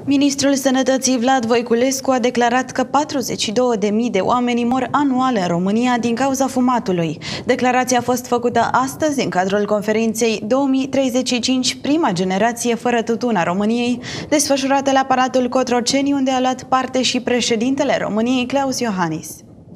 Ministrul Sănătății Vlad Voiculescu a declarat că 42.000 de oameni mor anual în România din cauza fumatului. Declarația a fost făcută astăzi în cadrul conferinței 2035, prima generație fără tutun a României, desfășurată la Palatul Cotroceni, unde a luat parte și președintele României, Klaus Iohannis.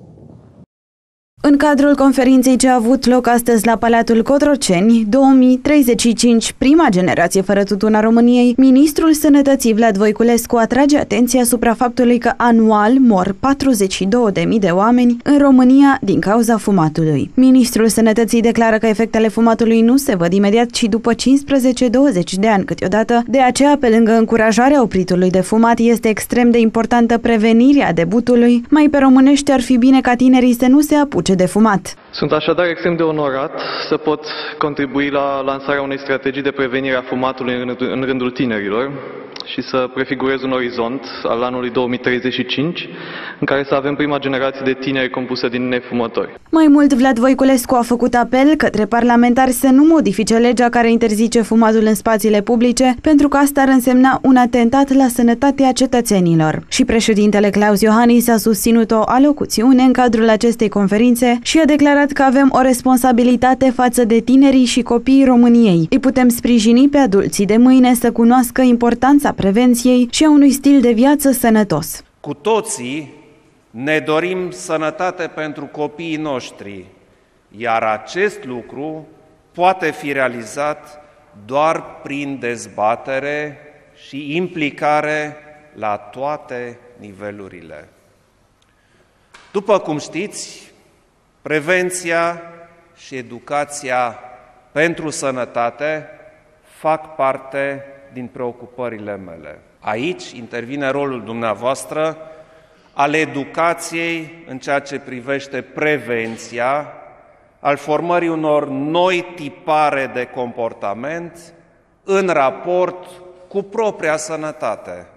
În cadrul conferinței ce a avut loc astăzi la Palatul Cotroceni, 2035, prima generație fără tutun a României, Ministrul Sănătății Vlad Voiculescu atrage atenția asupra faptului că anual mor 42.000 de oameni în România din cauza fumatului. Ministrul Sănătății declară că efectele fumatului nu se văd imediat, ci după 15-20 de ani câteodată. De aceea, pe lângă încurajarea opritului de fumat, este extrem de importantă prevenirea debutului. Mai pe românește, ar fi bine ca tinerii să nu se apuce de fumat. Sunt așadar extrem de onorat să pot contribui la lansarea unei strategii de prevenire a fumatului în rândul tinerilor și să prefigurez un orizont al anului 2035 în care să avem prima generație de tineri compusă din nefumători. Mai mult, Vlad Voiculescu a făcut apel către parlamentari să nu modifice legea care interzice fumatul în spațiile publice, pentru că asta ar însemna un atentat la sănătatea cetățenilor. Și președintele Klaus Iohannis a susținut o alocuțiune în cadrul acestei conferințe și a declarat că avem o responsabilitate față de tinerii și copiii României. Îi putem sprijini pe adulții de mâine să cunoască importanța prevenției și a unui stil de viață sănătos. Cu toții ne dorim sănătate pentru copiii noștri, iar acest lucru poate fi realizat doar prin dezbatere și implicare la toate nivelurile. După cum știți, prevenția și educația pentru sănătate fac parte din preocupările mele. Aici intervine rolul dumneavoastră al educației în ceea ce privește prevenția, al formării unor noi tipare de comportament în raport cu propria sănătate.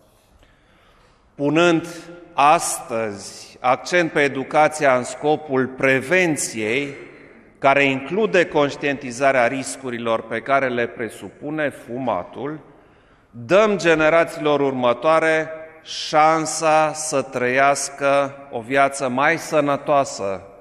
Punând astăzi accent pe educația în scopul prevenției, care include conștientizarea riscurilor pe care le presupune fumatul, dăm generațiilor următoare șansa să trăiască o viață mai sănătoasă,